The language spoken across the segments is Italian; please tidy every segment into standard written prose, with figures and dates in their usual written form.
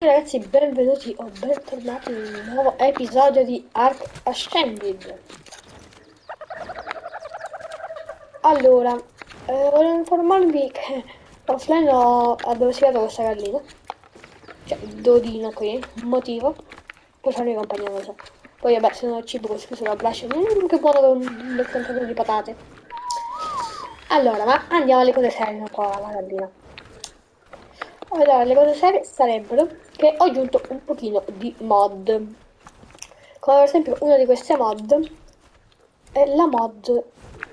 Ragazzi, benvenuti o bentornati in un nuovo episodio di Ark Ascended. Allora, volevo informarvi che offline ho addossiato questa gallina, cioè Dodino qui, motivo, per farmi compagnia, non lo so. Poi vabbè, se no il cibo così sulla brace, che buono con un bel contorno di patate. Allora, ma andiamo alle cose serie qua, la gallina. Allora, le cose serie sarebbero che ho aggiunto un pochino di mod. Come per esempio una di queste mod è la mod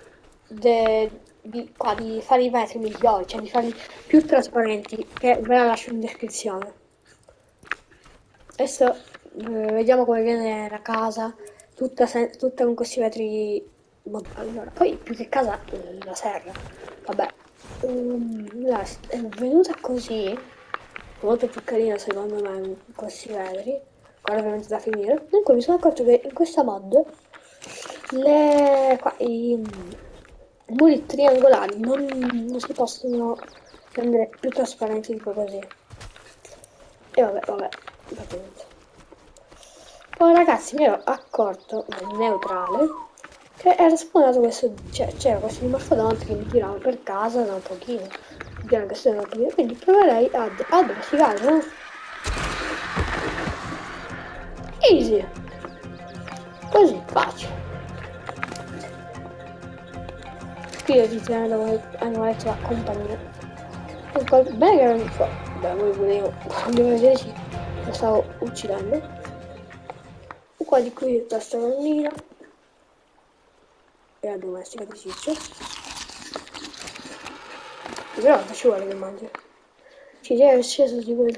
di fare i vetri migliori, cioè di farli più trasparenti, che ve la lascio in descrizione. Adesso vediamo come viene la casa, tutta con questi vetri. Allora, poi più che casa, la serra. Vabbè, è venuta così, molto più carina secondo me, con questi vetri, ancora ovviamente da finire. Comunque mi sono accorto che in questa mod i muri triangolari non si possono rendere più trasparenti di così. E vabbè, pazienza. Poi ragazzi mi ero accorto nel neutrale che era spawnato questo, cioè c'era questo dimorfodonte che mi tirava per casa da un pochino. Vediamo che sono un pochino, quindi proverei ad addomesticarlo. Easy, così, facile. Qui io ti tengo animaletto da compagnia. Bene che non so, beh, voi volevo, quando vedete lo stavo uccidendo. Qua di qui questa donnina e la domestica di Ciccio. Però non ci vuole che mangi. Ci è sceso di quel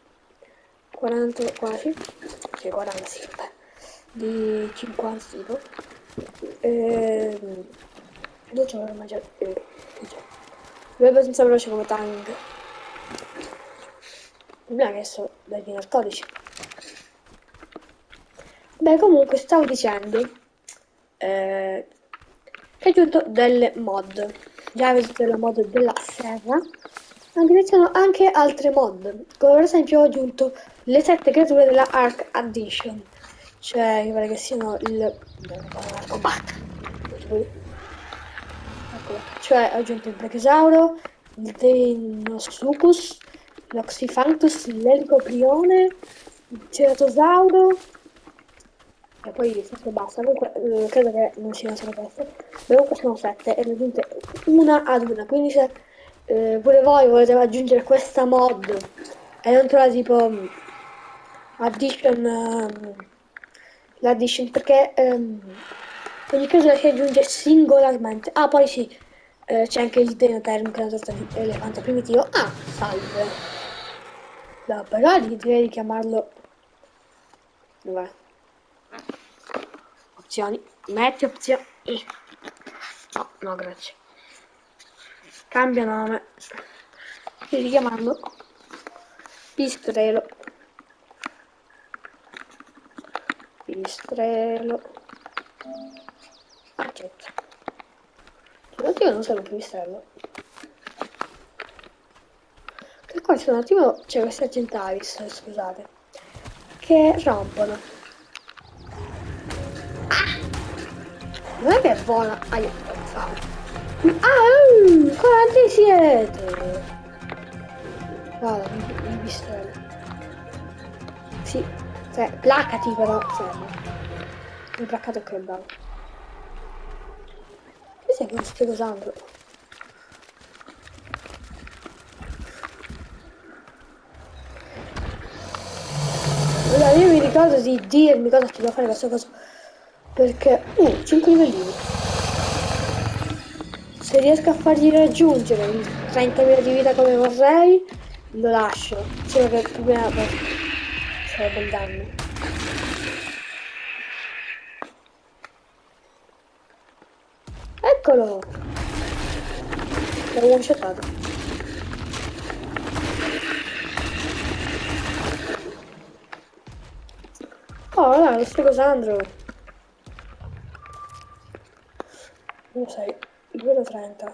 40 quasi. Sì, 40 sì, vabbè. Di 50 tipo. Dove c'è da mangiare? Lui è abbastanza veloce come Tang. Il problema è che so dai narcotici. Beh, comunque stavo dicendo che ho aggiunto delle mod. Già avete la mod della serra, anche ci sono anche altre mod. Come per esempio ho aggiunto le 7 creature della Ark Addition. Cioè, mi pare che siano l'arcobat. Cioè, ho aggiunto il Brachiosauro, il Deinosuchus, l'Oxyphantus, l'Elicoprione, il Ceratosauro, e poi forse basta. Comunque, credo che non siano solo queste. Comunque sono 7 e le ho aggiunte una ad una. Quindi se pure voi volete aggiungere questa mod e non trovate tipo addition, l'addition perché ogni caso si aggiunge singolarmente. Ah, poi sì, c'è anche il Denoterm che è una sorta di elefante primitivo. Ah, salve. No, però direi di chiamarlo. Dov'è? Opzioni. Metti opzioni. No, grazie. Cambia nome. Devi chiamarlo Pistrelo. Pistrelo. Accetta. Cioè, io non sono pipistrello. Che qua sono un attimo. C'è queste Argentavis, scusate. Che rompono. Non è che vola. Aia, quanti siete? Vado, mi pipistrello. Sì, cioè, placati però, serve. Mi ho placcato che bravo. Che sei con sto cosando? Allora, io mi ricordo di dirmi cosa ci devo fare questa cosa. Perché, 5 livellini. Se riesco a fargli raggiungere i 30.000 di vita come vorrei, lo lascio. Solo che il problema sarebbe il danno. Eccolo! L'ho one-shotato. Oh, là, lo sto cosando. Non sei, livello 30.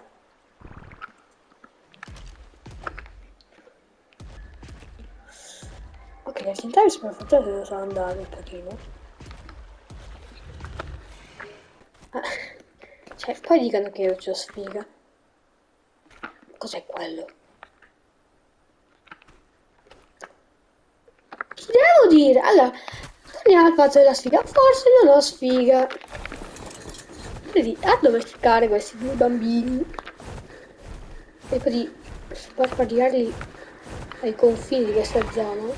Ok, Virgin Times per fortuna se ne sono andato un pochino. Cioè, poi dicono che io c'ho sfiga. Cos'è quello? Chi devo dire? Allora, torniamo al fatto della sfiga. Forse non ho sfiga. Quindi, a domesticare questi due bambini e poi far praticarli ai confini di questa zona,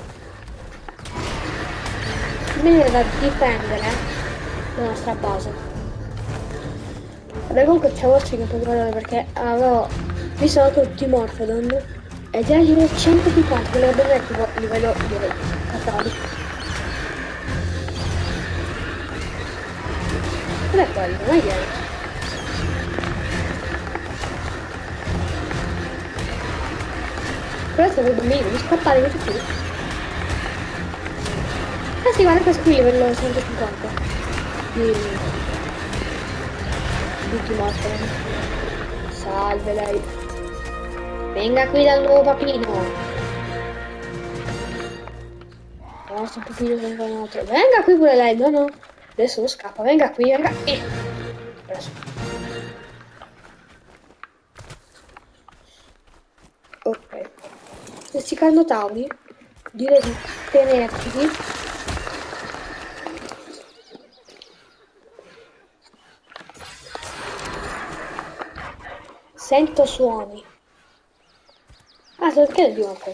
in maniera da difendere la nostra base. Vabbè, comunque c'è vostri che puoi guardare perché avevo visto anche tutti i Morphodon ed era livello 150, quello che è tipo livello 14. Non è quello, non è che questo è il bambino, devi scappare di tutti. Eh sì, guarda questo qui livello 150 di tutti i Morphodon. Salve lei. Venga qui dal nuovo papino. No, sto papino venga un altro. Venga qui pure lei. No, no. Adesso non scappa. Venga qui, venga. Adesso. Ok. Questi carnotauri direi di tenerci. Sento suoni. Ah, perché devo fare?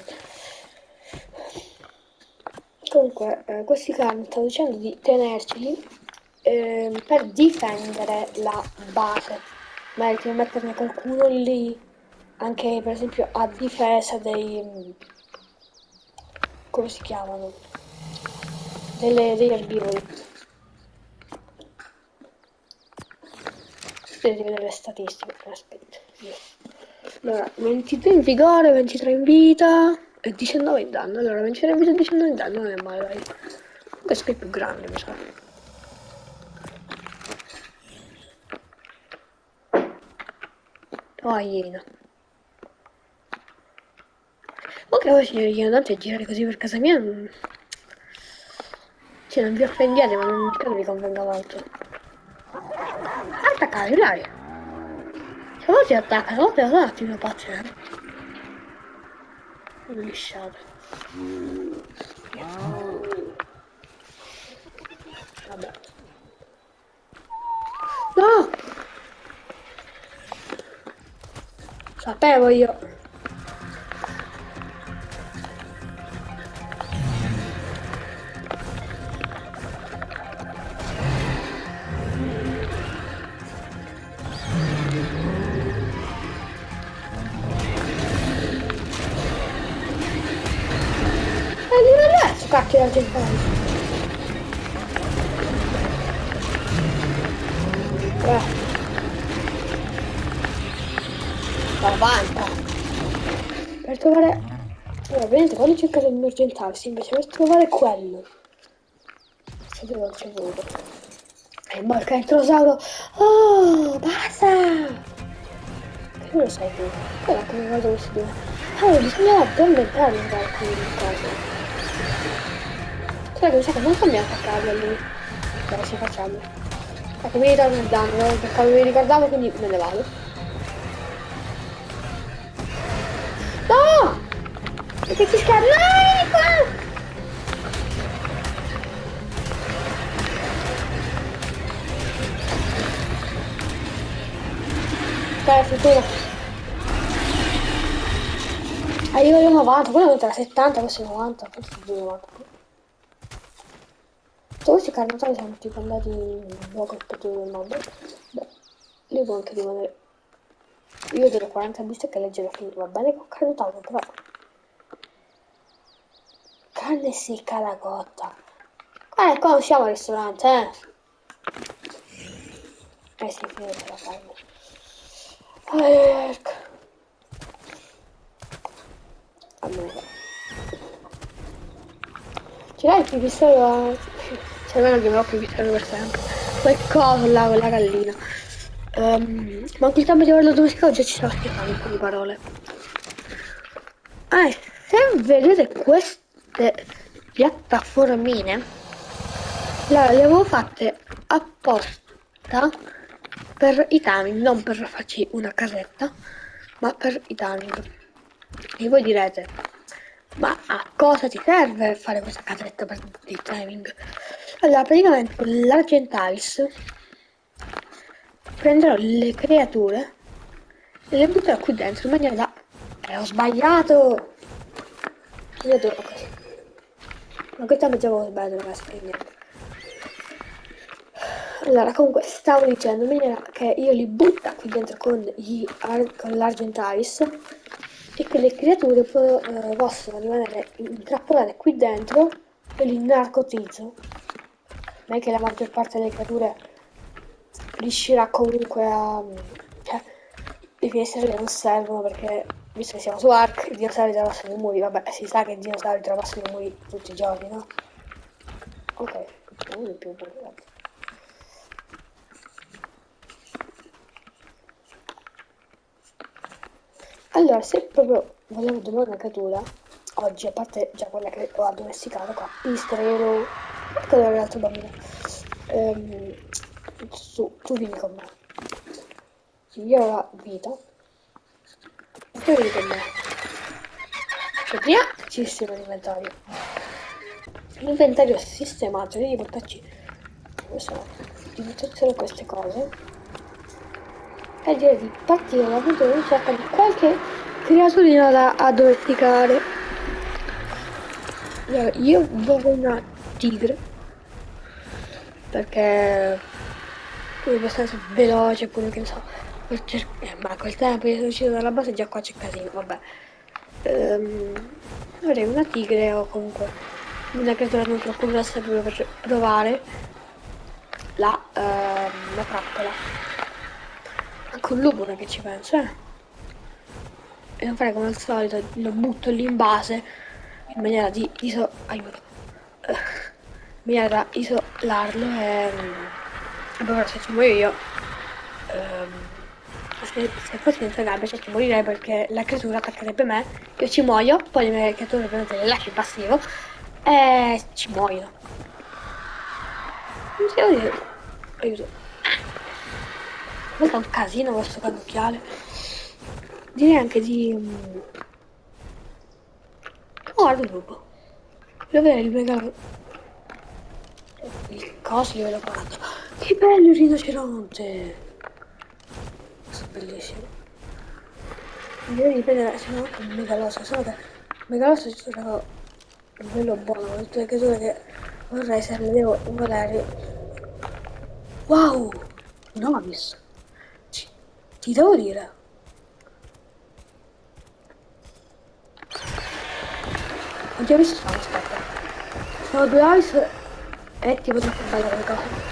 Comunque, questi clan stanno dicendo di tenerceli per difendere la base. Magari di metterne qualcuno lì, anche per esempio a difesa dei... come si chiamano? Degli erbivori. Devi vedere le statistiche. Aspetta. Allora, 22 in vigore, 23 in vita e 19 in danno. Allora, 23 in vita e 19 in danno non è male, dai. Questo è più grande, mi sa. Oh, iena. Ok, voi signori ignoranti girare così per casa mia cioè, non vi offendiate, ma non credo vi convenga molto. Attaccare, dai! Se voi si attaccano, voi sono un attimo pazzi, lisciate. Vabbè. No! Sapevo io. E non è adesso cacchio da gente. Avanti. Per trovare... Allora, vedete, quando cercate di emergentarsi, invece per trovare quello. Se devo c'è voluto. E morca il trosauro. Oh, basta! Che non lo sai tu? Però come guardo questi due. Allora, bisognava addormentare in alcuni casi. Sai che mi sa che non cambiamo attaccarlo a lui. Dai, se facciamo. Ecco, mi ritorno il danno, no? Perché mi ricordavo, quindi me ne vado. No! Perché ti scherzi? No, vieni qua! Dai, fortuna. Io 90, quello era 70, questo è 90, questo è 90. Questi carnotali sono tipo andati in luogo rispetto del mondo. Beh, io devo anche rimanere. Io devo 40 bistecche e leggero finito, va bene con carnotale, però. Carne secca alla cotta. Qua non siamo al ristorante, eh. Sì, finita la carne. Ecco. Allora. Ce l'hai il pipistrello? Cioè almeno che me l'ho pipistrello per sempre. Quel coso là, quella gallina. Ma anche il tempo di averlo domesticato già ci stava spiegando un po' di parole. Se vedete queste piattaformine le avevo fatte apposta per i timing, non per farci una casetta, ma per i timing. E voi direte, ma a cosa ti serve fare questa casetta per il timing? Allora, praticamente con l'Argentavis prenderò le creature e le butterò qui dentro in maniera da... ho sbagliato! Io adoro così. Ma questa mi avevo sbagliato, ragazzi, per niente. Allora, comunque, stavo dicendo in maniera che io li butto qui dentro con l'Argentavis e che le creature possono rimanere intrappolate qui dentro e li narcotizzo. Non è che la maggior parte delle creature riuscirà comunque a... cioè, i finestri non servono perché, visto che siamo su Ark, i dinosauri trapassano i muri. Vabbè, si sa che i dinosauri trapassano i muri tutti i giorni, no? Ok, non è più importante. Allora, se proprio volevo domare una creatura, oggi, a parte già quella che ho addomesticato qua, Istrero, quello era l'altro bambino, tu vieni con me. Io ho la vita, e tu vieni con me. Che prima ci sistema l'inventario. L'inventario è sistemato, devi portarci di buttare solo queste cose. E direi di partire da punto in cerca di qualche creaturina da addomesticare. Allora, io vorrei una tigre perché è abbastanza veloce, pure che ne so, ma col tempo che sono uscito dalla base già qua c'è casino, vabbè. Vorrei una tigre o comunque una creatura non troppo grossa proprio per provare la trappola. Anche un lupo che ci penso, e non fare come al solito, lo butto lì in base in maniera di aiuto. In maniera da isolarlo e poi se ci muoio io se fossi senza gambe ci morirei perché la creatura attaccherebbe me, io ci muoio, poi le creature prendete le lascio in passivo e ci muoiono. Non si devo dire. Aiuto. Guarda un casino questo cannocchiale. Direi anche di... oh, guarda il lupo. Devo vedere il megalo... il coso livello 40. Che bello il rinoceronte! Questo è bellissimo. Direi di prendere se no il megalosso. Solo che il megalosso ci sono un livello buono. Tutte le creature che vorrei se le devo volare. Wow! Novis! Ti devo dire. Ho già visto sono, aspetta. Sono due ice e tipo troppo belle le cose.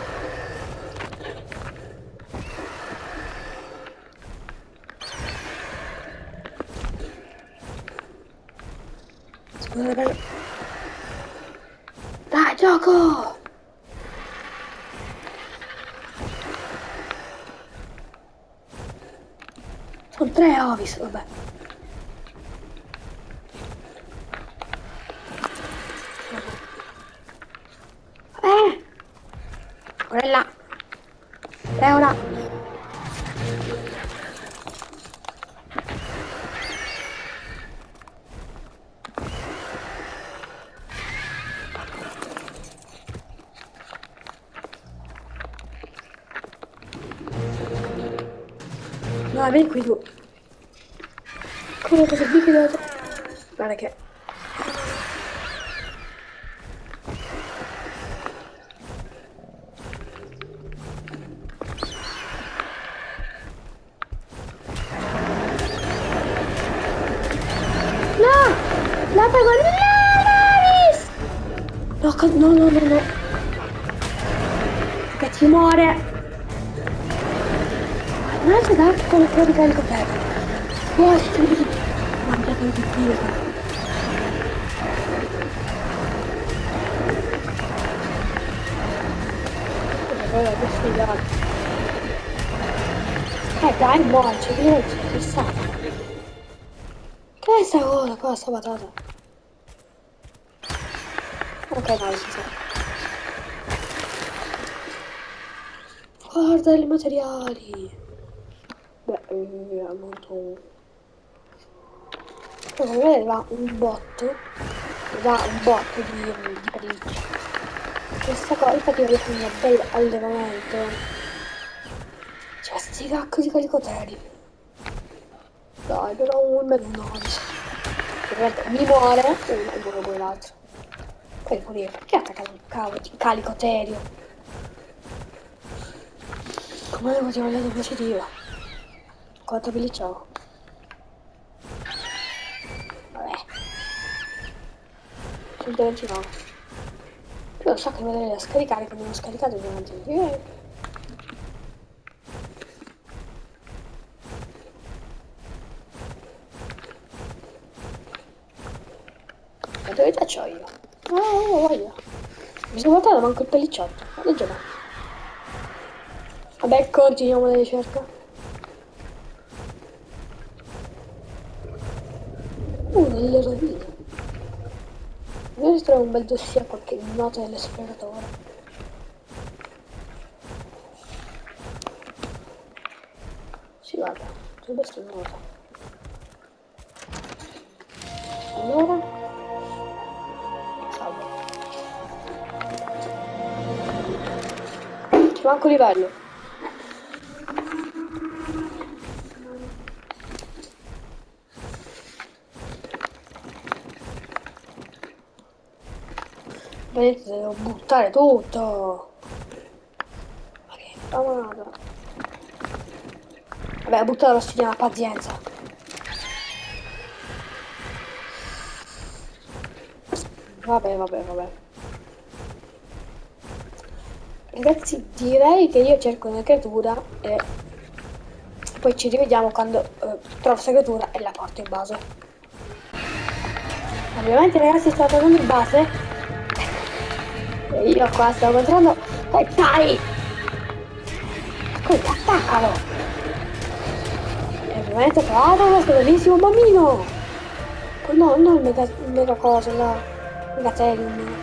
Scusa, dai, gioco! Sono tre ovis, vabbè. Quella. E ora. No, vieni qui tu. Come cosa qui che devo... guarda che... la pego, no, no, no, no. Che ci muore. Non c'è da con il fuori carico per. Oh, sì. Mangiate di più. Dai, muoci, io ci sono stata. Che è sta cosa qua, sta patata? Ok, no, si sa. Guarda i materiali. Beh, molto... Secondo me va un botto. Da un botto di pelliccia. Questa cosa, infatti voglio fare un bel allevamento. Cioè, sti cacchio di calicoteri. Dai, però un meno 9. Ovviamente mi muore uno e muore pure l'altro. Poi devo dire, perché attaccato un cavolo di calicoterio? Come ne potevo vedere positiva? Quanto pelliccia ho? Vabbè, 129. Io non so che me le scaricare, che non ho scaricato di una gente. La verità c'ho io. Oh, voglio. Mi sono portato manco il pellicciotto. Guarda già. Vabbè, continuiamo la ricerca. Delle rovine. Io si trova un bel dossier, qualche nota dell'esploratore. Sì, guarda, dovrebbe essere nota. Allora, salvo. Ci manca un livello. Vedete, devo buttare tutto. Ma che famata. Vabbè, buttare l'ossidiana, pazienza. Vabbè. Ragazzi, direi che io cerco una creatura e poi ci rivediamo quando trovo questa creatura e la porto in base. Ovviamente ragazzi sto tornando in base e io qua sto incontrando e dai! Scusa, attaccalo! E ovviamente ho trovato questo bellissimo bambino! No, non il mega cosa, la Megatherium.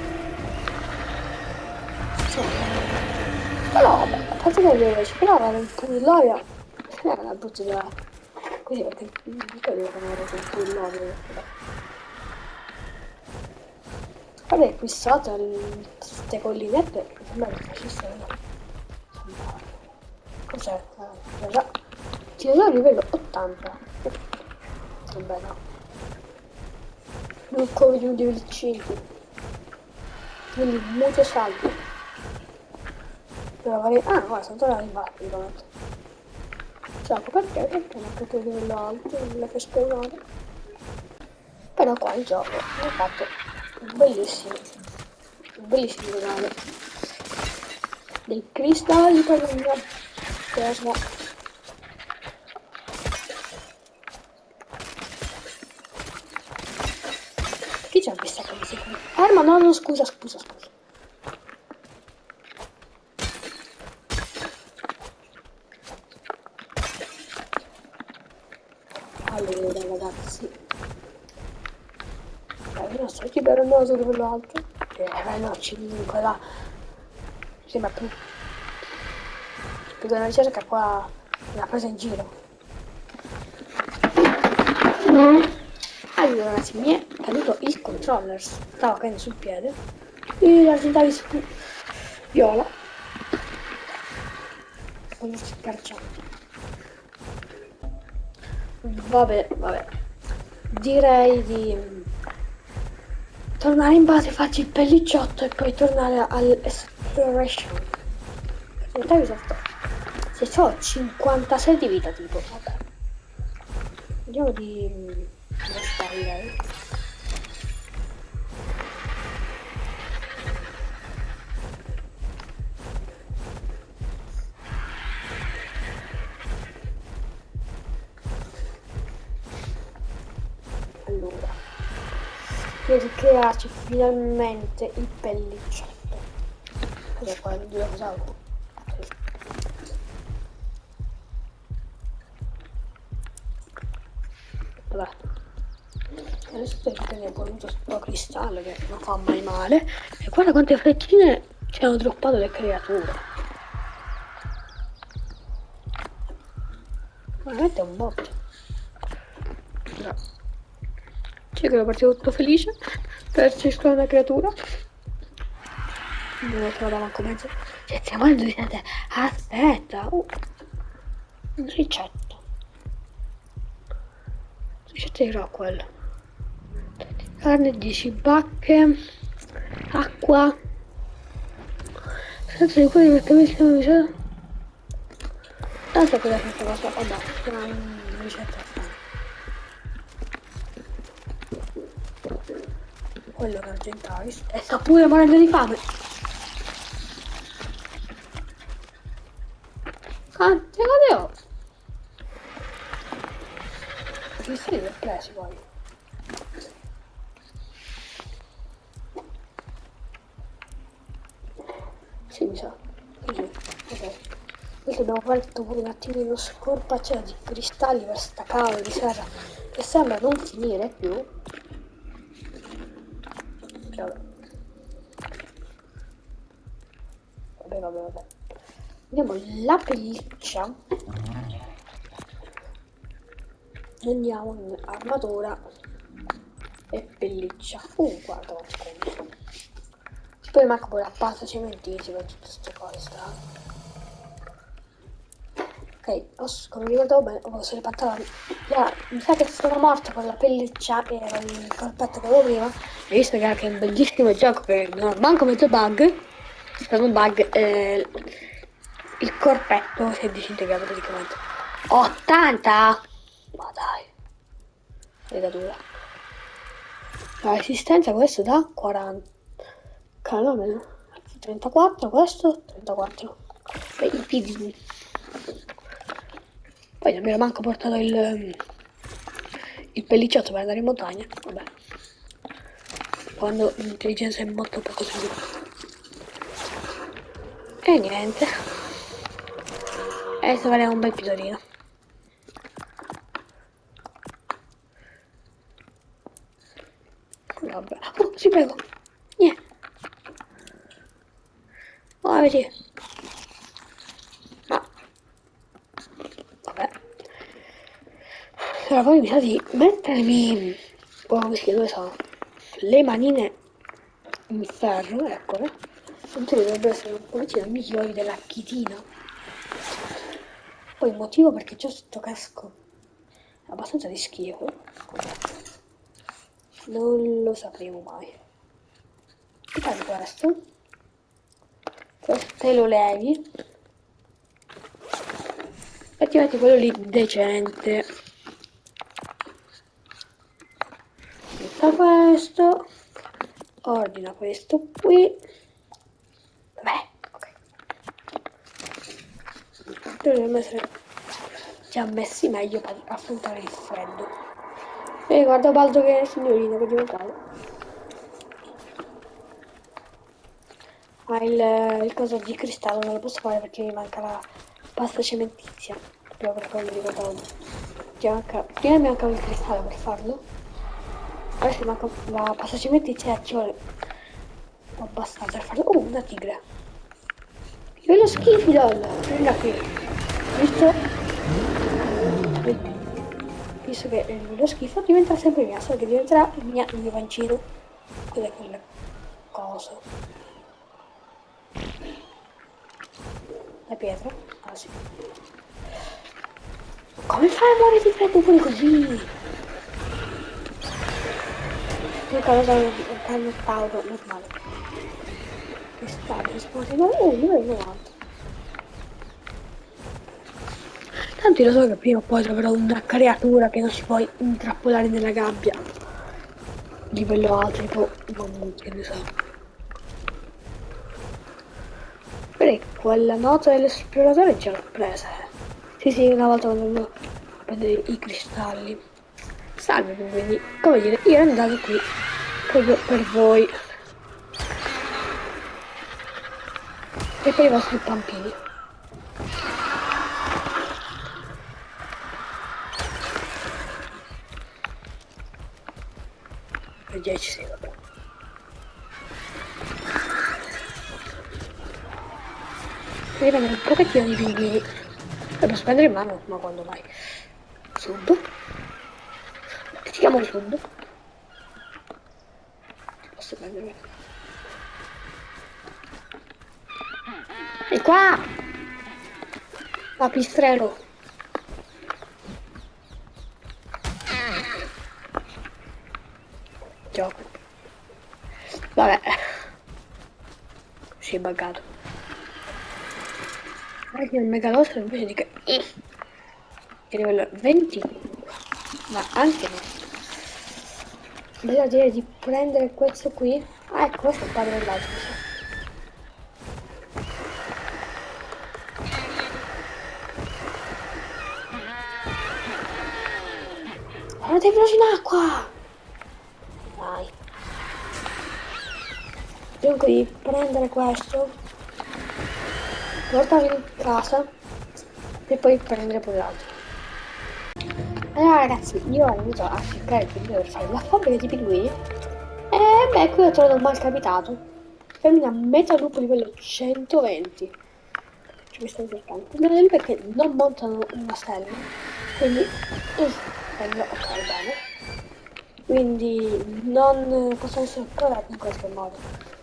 Però vabbè, a parte che ci però era un po' di gloria. Non era una brutta idea. Così perché mica devo fare un po' di gloria. Vabbè, qui sotto queste collinette, per me non ci sono. Cos'è? Già. Tiro a livello 80. Vabbè no. Non come di un livello 5. Quindi molto salto. Però magari... Ah, guarda, sono tornato in basso, ricordo. Ciao, perché non ho capito il livello alto, non l'ho spawnato. Però qua il gioco mi ha fatto bellissimo regalo. Dei cristalli per la mia terra. Chi c'ha questa cosa qui? Ma no, scusa. Allora ragazzi, non so chi per il naso di quello alto. No, 5 là. Sembra più che una ricerca qua l'ha presa in giro. Allora ragazzi, mi è caduto il controller, stavo cadendo sul piede e la tentata viola con scarciati. Vabbè, direi di tornare in base, farci il pellicciotto e poi tornare all'exploration. In realtà mi sono fatto, se ho 56 di vita tipo, vabbè, vediamo di lasciare. Allora, per crearci finalmente il pellicciotto. Cos'è qua? Il dinosauro? Vabbè, Adesso devi prendere pure sto cristallo che non fa mai male. E guarda quante fleccine ci hanno droppato le creature. Veramente è un bot. No. C'è che ero partito tutto felice per cercare una creatura. Non ho trovato manco mezzo. Cioè, siamo al 200. Aspetta. Una ricetta. Ricetta di Rockwell. Carne 10 bacche. Acqua. Senza di quelli perché mi stiamo dicendo. Tanto quella senza cosa. Vabbè, c'è una ricetta strana. Quello che argentavis. E sta pure morendo di fame. Quante cose ho? Che sei li ho presi poi? Sì, mi sa. Sì, ok. Adesso abbiamo fatto pure un attimino scorpacciata di cristalli per sta cavolo di serra che sembra non finire più. Vabbè. Andiamo la pelliccia. Andiamo in armatura e pelliccia. Guarda quanto conto. Poi manco pure la pasta cementizia per tutte queste cose strane. Ok, come mi ricordavo bene, ho messo le pantaloni. Mi sa che sono morta con la pelliccia e il corpetto che avevo prima. E visto che è anche un bellissimo gioco che non ho manco mezzo bug. È stato un bug. Il corpetto si è disintegrato praticamente. 80! Ma dai. Fregatura. La resistenza questo da 40. Calma, 34, questo 34. E i piedini. Poi non mi ero manco portato il pellicciotto per andare in montagna. Vabbè. Quando l'intelligenza è molto poco sviluppata. E niente. Adesso faremo un bel episodino. Vabbè. Oh, si prego. Niente. Oh, vedi. Ma. Vabbè. Allora poi mi sa di mettermi. Oh, dove sono? Le manine in ferro, eccole. Sento che dovrebbe essere un pochettino migliori della chitina. Poi il motivo perché c'ho sto casco è abbastanza di schifo. Non lo sapremo mai. Che fai questo? Questo te lo levi. E ti metti quello lì decente. Metta questo. Ordina questo qui. Beh, ok. Dovremmo essere già messi meglio per affrontare il freddo. E guarda Baldo che signorino che è diventato. Ma il coso di cristallo non lo posso fare perché mi manca la pasta cementizia. Proprio per quello mi ricordavo. Prima mi mancava il cristallo per farlo. Adesso mi manca la pasta cementizia ci vuole abbastanza per farlo. Una tigre. Quello schifo, lol. Prenda qui. Visto? Visto che lo schifo diventa sempre mia, solo che diventerà il mio pancino. Cos'è quella cosa? La pietra? Ah sì. Come fai a morire di freddo pure così? Io cosa ho cannottauro normale. Che sta risponde? Livello 90. Tanto io lo so che prima o poi troverò una creatura che non si può intrappolare nella gabbia. Livello alto, tipo mammuti, che ne so. Perché quella nota dell'esploratore già l'ho presa. Sì, una volta quando andavo a prendere i cristalli. Salve, quindi, come dire, io ero andato qui proprio per voi. E per i vostri pampini. Per 10 sì, vabbè. Devi prendere un pochettino di pinguini. Devo spendere in mano, ma quando mai? Sud? Ti chiamo Sud? Ti posso prendere? E qua! Papistrello. Gioco. Vabbè. Si è buggato. Guarda il megalostro invece di che... Che livello 20. Ma anche no. Bisogna dire di prendere questo qui. Ah, ecco, questo è il padre dell'altro. Ma devi veloce in acqua! Dai. Dunque di prendere questo, portarlo in casa e poi prendere poi l'altro. Allora ragazzi, io ho iniziato a cercare il video per fare la fabbrica di pinguini e beh, qui ho trovato un mal capitato. Femmina metalupo livello 120. Ci mi sto cercando. Non perché non montano una stella, quindi meglio, ok, bene. Quindi non possono essere corretti in questo modo.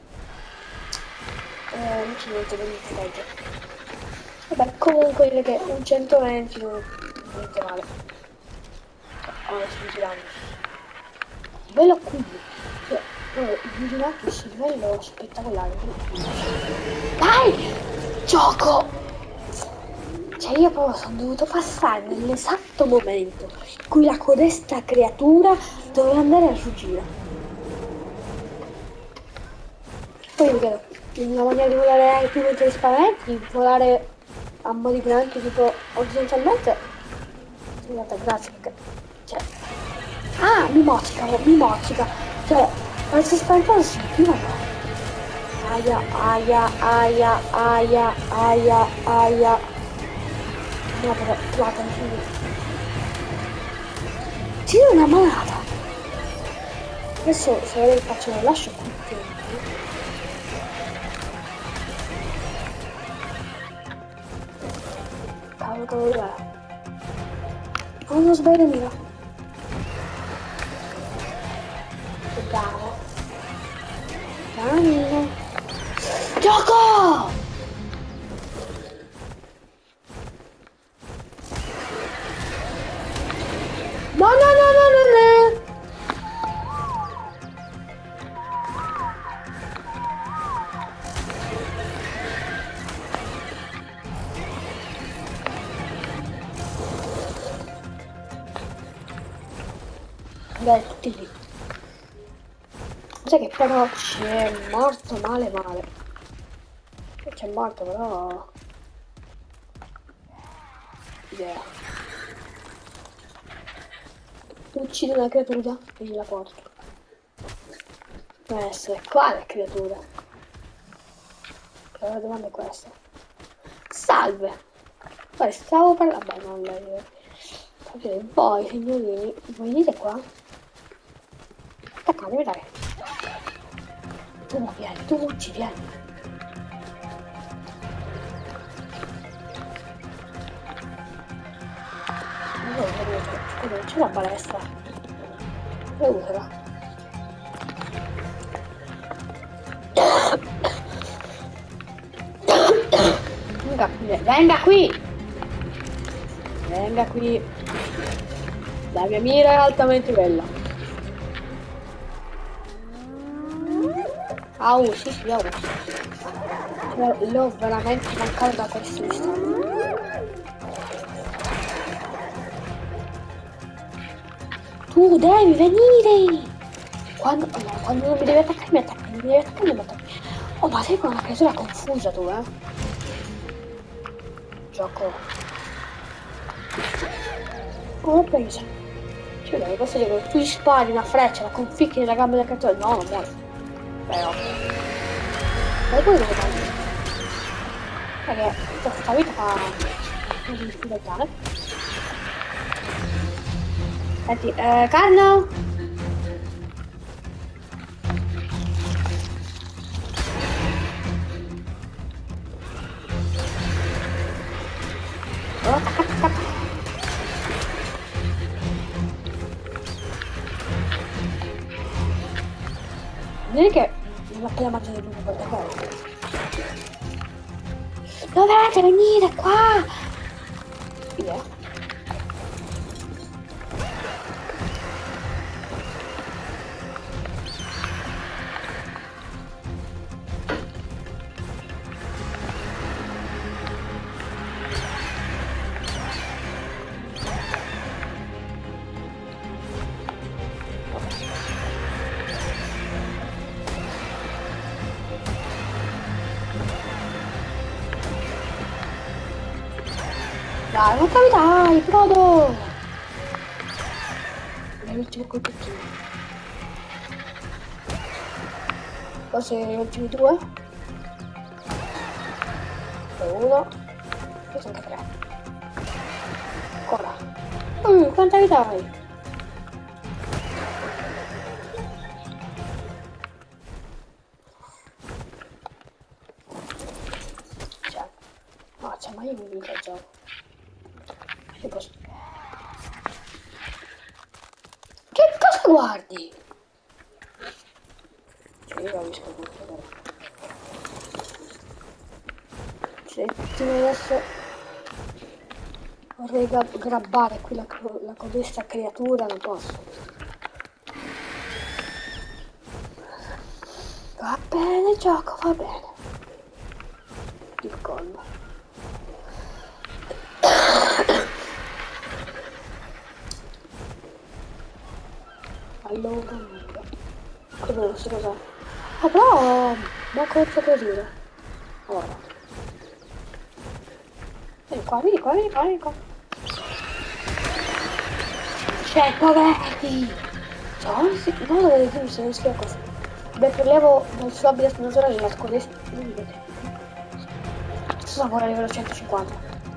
Non c'è niente da peggio. Vabbè, comunque direi che un 120 non è niente male. Adesso mi girando. Livello 15. Cioè, mi girate questo livello spettacolare. Dai! Gioco! Cioè io proprio sono dovuto passare nell'esatto momento in cui la codesta creatura doveva andare a fuggire. Poi vi chiedo, una maniera di volare più mentre spaventi, volare a mo' di pianti tipo orizzontalmente. Scusate, grazie perché. Cioè. Ah, mi mozzica. Cioè, ma se spaventato si sentiva no. Aia. No, però, guarda, c'è una manata. Adesso se lo faccio lo lascio qui. Cavolo, dov'è? Oh, non sbaglio mira. Che bravo. Cammino. Gioco! No. Beh, tutti lì. Sai che però c'è morto male. C'è morto però... idea. Uccidi una creatura e gliela porto. Deve essere quale creatura? La domanda è questa. Salve! Poi stavo parlando... Vabbè, non lei. Voi, signorini, venite qua. Attaccate, dai. Tu vieni, tu ci vieni. C'è la balestra. E usala. Venga qui! Venga qui! La mia mira è altamente bella. Au, sì, au. L'ho veramente mancato da questo istante. Tu devi venire! Quando non mi devi attaccare, mi attacchi. Oh, ma sei con una creatura confusa tu, Gioco. Come ho preso? Cioè, dai, questo dico, tu gli spari una freccia, la conficchi nella gamba del creatore. No, non muore. Beh, ok. Ma poi dove vai? Perché questa vita fa un difficoltà, Senti, Carlo? Vedi che non l'ho appena mangiato tutto per davvero. Dovete venire qua! Idea. Dai, ma dai, Frodo! Le ultime colpettine. Forse gli ultimi due? E uno. Questo anche tre. Ancora. Quanta vita hai? Cioè, no, c'è mai un vita il gioco. Che cosa? Che cosa guardi? Cioè, io capisco tutto, però. Cioè, adesso vorrei grabbare qui la codesta creatura, non posso. Va bene, gioco, va bene. Il collo. Allora, cosa non so cosa. Ah, però, ma cosa per dire? Ora. Vieni qua, vieni qua, vieni qua. Cioè, poveretti! Cioè, non lo vedo più se non schia così. Beh, prelevo dal suo abilità naturale la scodesta. Non mi vede. Sto lavoro a livello 150.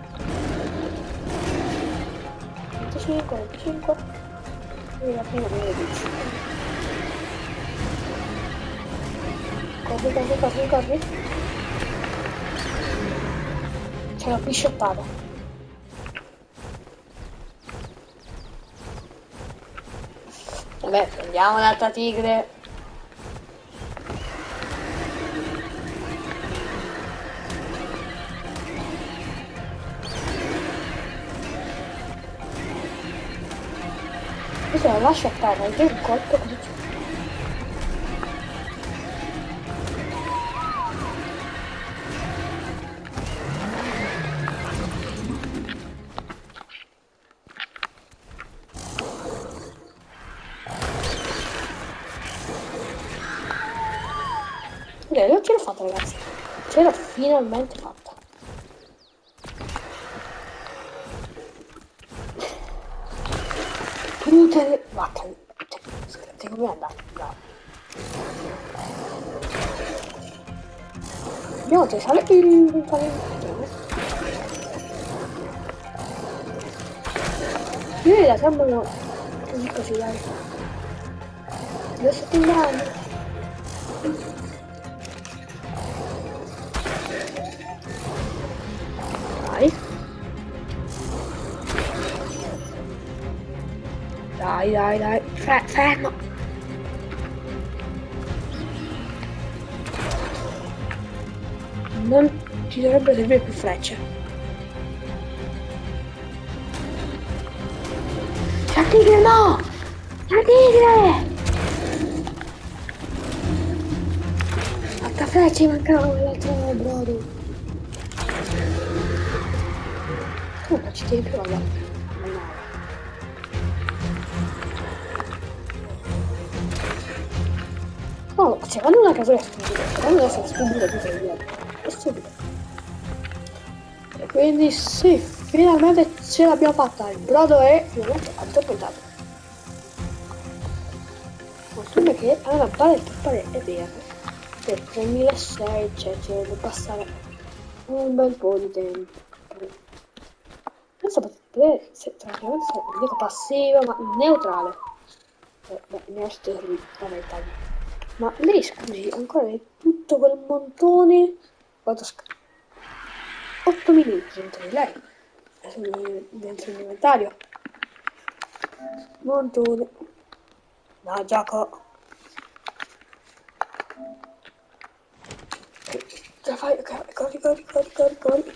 25, 25. E la prima mi dice. Corri, corri, corri, corri. C'è la pisciottata. Vabbè, prendiamo un'altra tigre. Questo lo lascio a terra, io un colpo così c'è. Non ce l'ho fatta, ragazzi. Ce l'ho finalmente fatta. Tutte le... Vattene. Senti come è andato? No. Andiamo a sale il io la sembrano così, dai. Dove sto andando? Dai. Dai. Fermo. Non ci dovrebbe servire più frecce. La tigre no! La tigre! Fatta frecce, mancava l'altro brodo. Non ci tieni più, vabbè. No, cioè, quando una casa è stupida, quando è stupida tu sei via. È stupido. E quindi sì, finalmente ce l'abbiamo fatta. Il brodo è finalmente addormentato. Conferma che ha una paletta è verde. Per 3600, cioè deve passare un bel po' di tempo. Adesso potete se tranquillamente non dico passivo, ma neutrale. Beh, ne ho sterili, vabbè, tagli. Ma lei scusi, ancora è tutto quel montone. Quanto 8 minuti dentro di lei. Dentro l'inventario. Montone. No, gioco. Ce la fai? Ok, corri.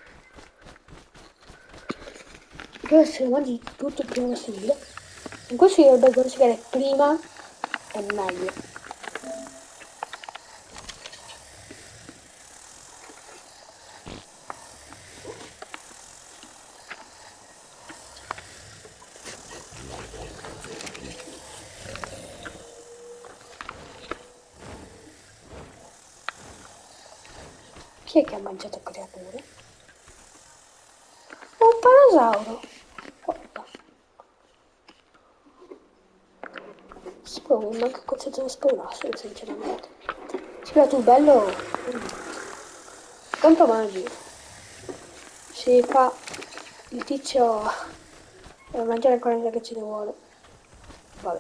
Io se lo mangi tutto il prima possibile. In questo io dovrebbe consigliare prima è meglio. Chi è che ha mangiato creature? Un panosauro. Guarda. Spero che manca il concetto di spawnassero, sinceramente. Spero tu bello. Quanto mangi? Si fa il tizio deve mangiare ancora che ce ne vuole. Vabbè.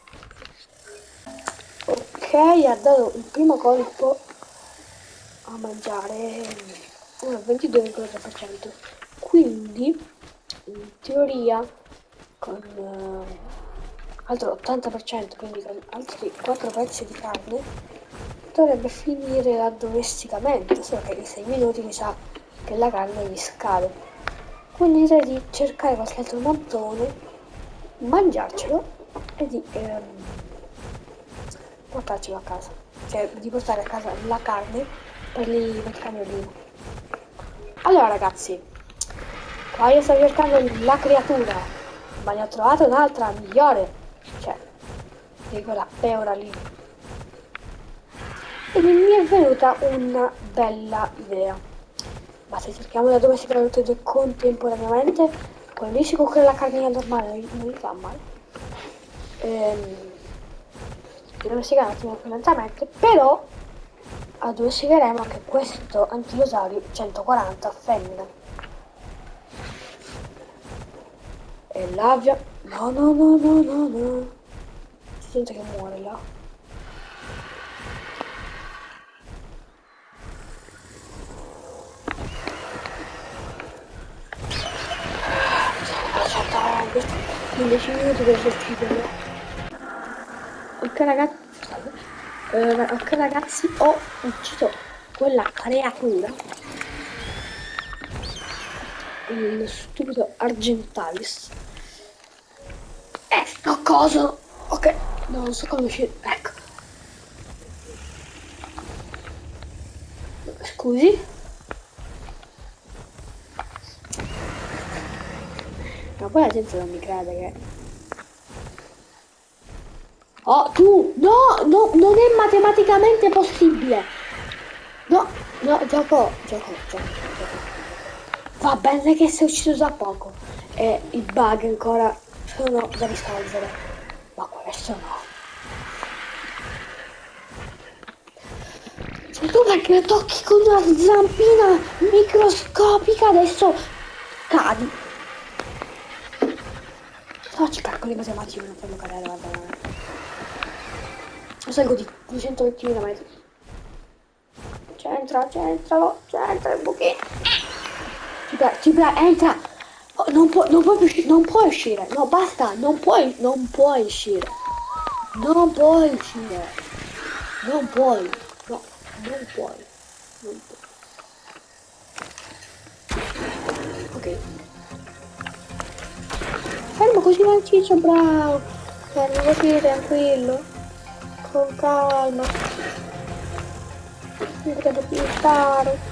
Ok, ha dato il primo colpo a mangiare 22,3%. Quindi in teoria con altro 80%, quindi con altri 4 pezzi di carne dovrebbe finire l'addomesticamento, solo che in 6 minuti mi sa che la carne gli scade. Quindi direi di cercare qualche altro montone, mangiarcelo e di portarcelo a casa, cioè di portare a casa la carne per il cagnolino. Allora ragazzi, qua io sto cercando la creatura, ma ne ho trovato un'altra migliore, cioè di quella peora lì. E mi è venuta una bella idea. Ma se cerchiamo da dove si creano tutte e due contemporaneamente, quello lì si cuoce la carnina normale, non gli fa male. Domesticare un attimo più lentamente, però addomesticheremo anche questo anchilosaurio 140 femmina. E l'avvia. No. Si sente che muore là. Aspetta, 15 minuti per ucciderlo. Ok ragazzi, ho ucciso quella creatura, lo stupido Argentalis. Ecco cosa. Ok, no, non so come uscire. Ecco. Scusi. Ma poi la gente non mi crede che... Oh, tu! No, non è matematicamente possibile! No, gioco. Va bene che sei ucciso da poco. E i bug ancora sono da risolvere. Ma questo no. Se tu perché lo tocchi con una zampina microscopica adesso cadi. Facci calcoli matematici per non farlo cadere, guarda. Lo salgo di 220.000 metri. C'entra il buchino. Ci prego, entra. Oh, non puoi uscire. No, basta, non puoi uscire. Non puoi uscire. Non puoi. No, non puoi. Ok. Fermo così manciccio, bravo. Fermo così, tranquillo. Con calma. Non potrebbe più stare.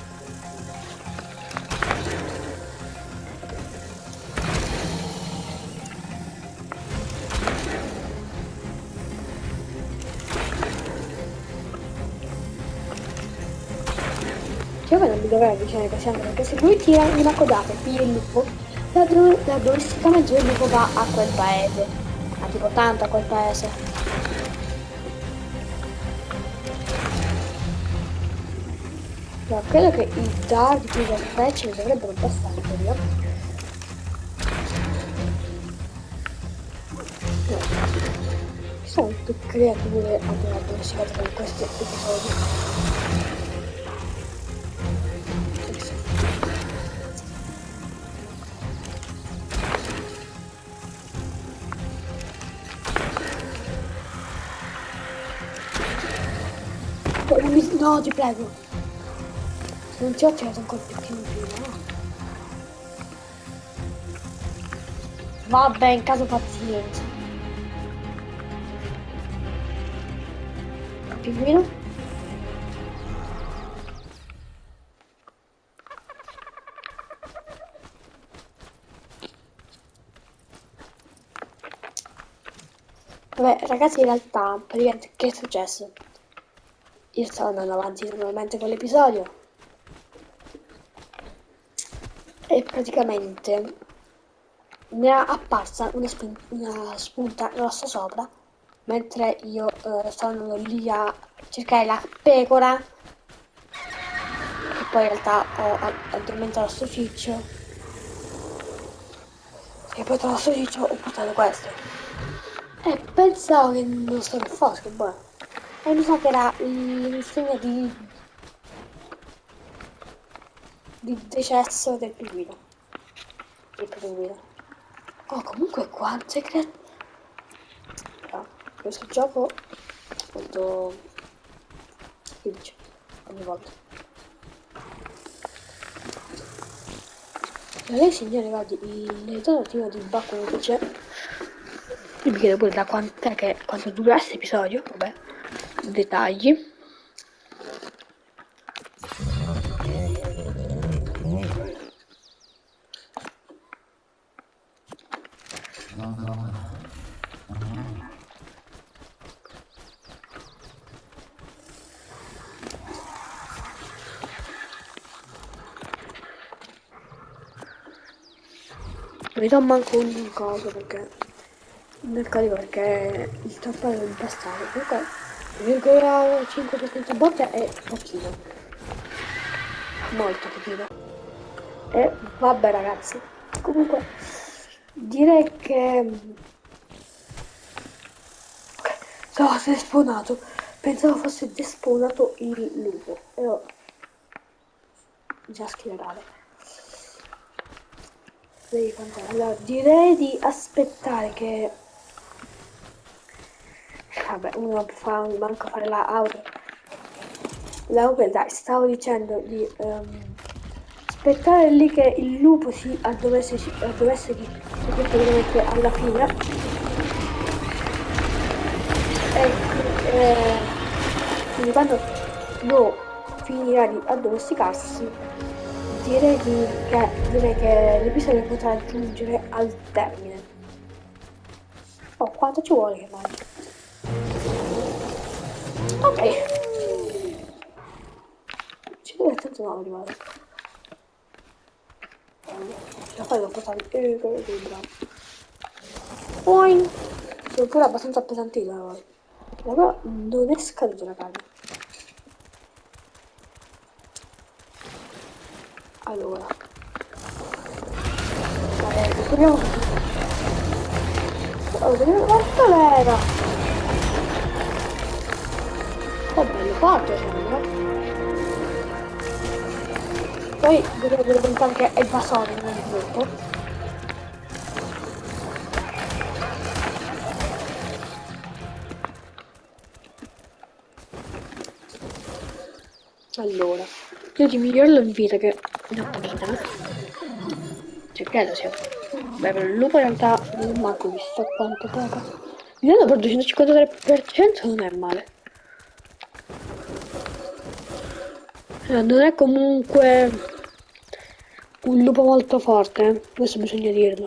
Io non mi dovrei avvicinare così anche perché se lui tira una codata e piglia il lupo, l'addomesticamento del lupo va a quel paese. Ma tipo tanto a quel paese. No, credo che i dardi qui del specie mi dovrebbero bastare per io. No. Ci sono tutte creature addomesticate con questi episodi. No, ti prego. Non ti ho tirato un colpo più prima, no? Vabbè, in caso pazienza. Pinguino? Vabbè, ragazzi, in realtà, praticamente, che è successo? Io stavo andando avanti normalmente con l'episodio e praticamente mi era apparsa una spunta rossa sopra mentre io stavo andando lì a cercare la pecora e poi in realtà ho addormentato sto ciccio e poi tra sto ciccio ho portato questo e pensavo che non so che fosse, che buono, e mi sa che era l'insegna di decesso del pinguino. Il pinguino. Oh, comunque quante creature. Questo gioco molto felice ogni volta. Lei signore, guardi, l'alternativo di Bacco non c'è. Io mi chiedo pure da quanto dura questo episodio, vabbè, dettagli. Non mi do manco un coso perché nel codice perché il torneo è impastato. Comunque 0,5% botte è pochino, molto pochino. E vabbè ragazzi, comunque direi che si è spawnato. Pensavo fosse despawnato il lupo e ho già schierato. Allora, direi di aspettare che vabbè, uno fa manco fare la auto. Dai, stavo dicendo di aspettare lì che il lupo si dovesse praticamente alla fine e quindi quando lo finirà di addomesticarsi direi che l'episodio potrà giungere al termine. Oh, quanto ci vuole che mai? Ok. Ci deve tanto no arrivare. La fai dopo portare che bravo. Poi sono pure abbastanza appesantita ora. Però non è scaduta la carne. Allora. Proviamo. Oh, vediamo quanto l'era. Oh, bello fatto, sembra. Poi dovrebbe diventare anche il basone nel gruppo. Allora, io di migliorarlo in vita che una pochina. Cioè, credo sia. Beh, per il lupo in realtà non manco visto quanto poco. Mi vedo per 253% non è male. Non è comunque un lupo molto forte, questo bisogna dirlo.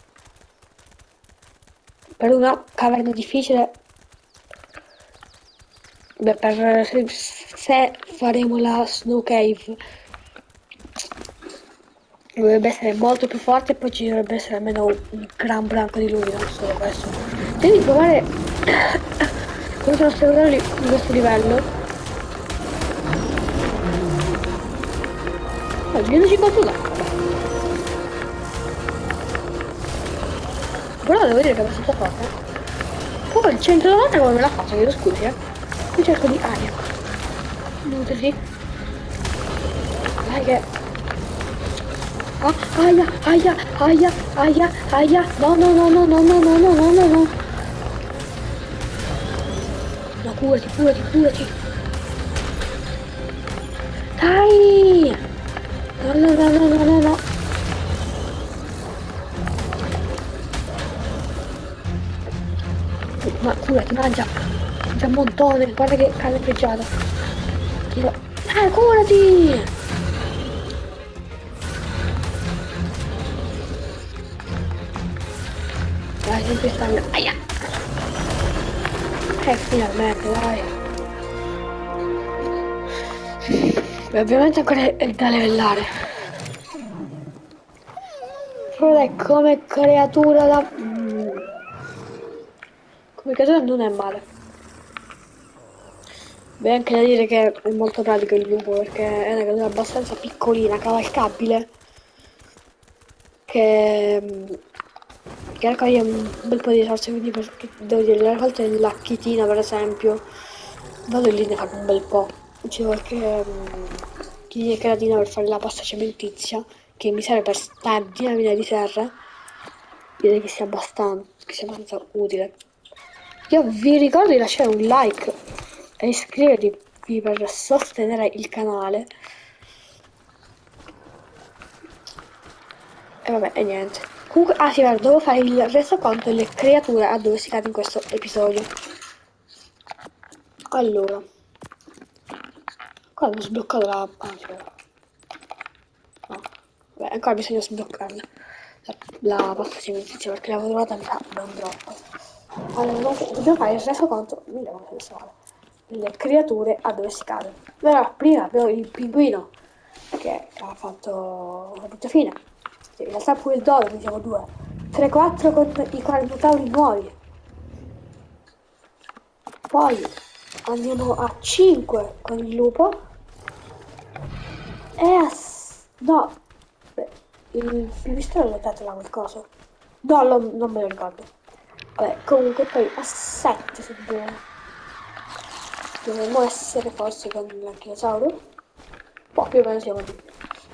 Per una caverna difficile, beh, se faremo la Snow Cave, dovrebbe essere molto più forte e poi ci dovrebbe essere almeno un gran branco di lui, non solo questo. Devi provare come sono assolutamente di questo livello. Oh, 250 però devo dire che è abbastanza forte. Poi il 190 come me la faccio, chiedo scusi, Qui cerco di aria. Muoversi. Dai che... Ah, aia. No. No, curati. Dai! no, no, no, no, no, no. Ma curati, mangia. Mangia un montone, guarda che carne pregiata. Curati! Dai, sempre stamina. Aia! Finalmente, dai. Beh, ovviamente ancora è da livellare. Però dai, come creatura da... come creatura non è male. Beh, anche da dire che è molto pratico il lupo perché è una creatura abbastanza piccolina, cavalcabile, che, che raccoglie un bel po' di risorse, quindi devo dire, le raccolte della chitina per esempio, vado lì ne fanno un bel po'. C'è qualche chitina e creatina per fare la pasta cementizia, che mi serve per tantina di terra, direi che sia abbastanza utile. Io vi ricordo di lasciare un like e iscrivervi per sostenere il canale. E vabbè, e niente. Comunque, ah sì, guarda, devo fare il resoconto delle creature addomesticate in questo episodio. Allora, qua ho sbloccato la... Ah, sì, no, vabbè, ancora bisogna sbloccarla. La pasta cementizia perché l'avevo trovata mi sa non troppo. Allora, dobbiamo fare il resoconto, delle creature addomesticate. Allora, prima abbiamo il pinguino che ha fatto una brutta fine. In realtà pure il dodo, quindi siamo due. 3-4 con i carnotauri nuovi. Poi andiamo a 5 con il lupo. E a... no, beh, il pipistrello l'ho dato là qualcosa. No, non me lo ricordo. Vabbè, comunque poi a 7 se dovremmo essere forse con l'anchilosauro. Poi più o meno siamo lì.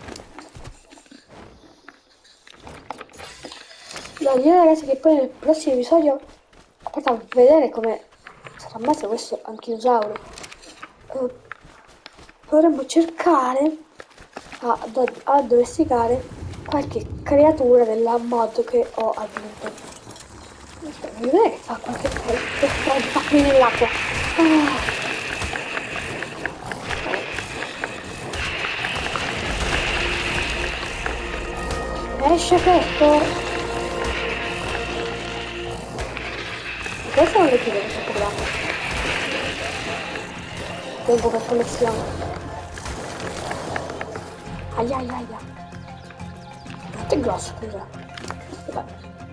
Devo dire ragazzi che poi nel prossimo episodio, a parte a vedere come sarà messo questo anchilosauro, dovremmo cercare ad addomesticare qualche creatura della mod che ho aggiunto. Aspetta, mi viene che fa qualche cosa fa qui nell'acqua. Esce questo! Questo non le chiudo questo programma. Tempo per collezione. Aia aia aia. Quanto è grosso, scusa. Vabbè.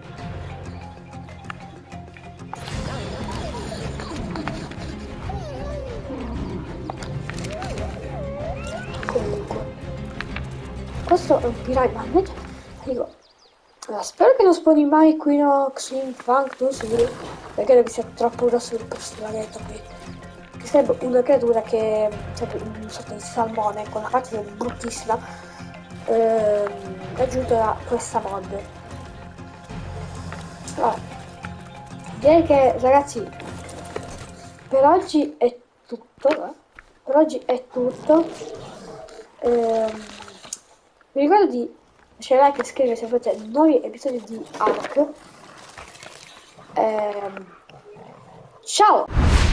Comunque. Questo è un piranha, ma invece dico. Allora, spero che non spawni mai Quinox in Functus, perché credo che sia troppo grosso per questo laghetto qui. Che sarebbe una creatura che sarebbe un sorta di salmone con una faccia bruttissima, aggiunto da questa mod. Allora, direi che ragazzi, per oggi è tutto. Per oggi è tutto. Vi ricordo di lasciare like e iscrivervi se volete nuovi episodi di Ark. Ciao!